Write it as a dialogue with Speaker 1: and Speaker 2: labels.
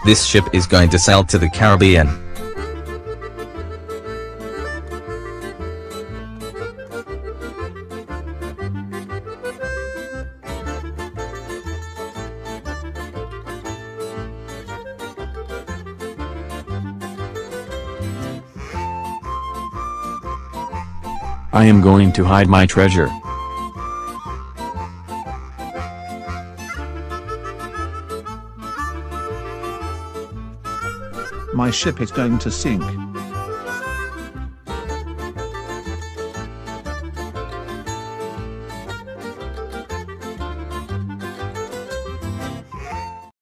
Speaker 1: This ship is going to sail to the Caribbean.
Speaker 2: I am going to hide my treasure.
Speaker 3: My ship is going to sink.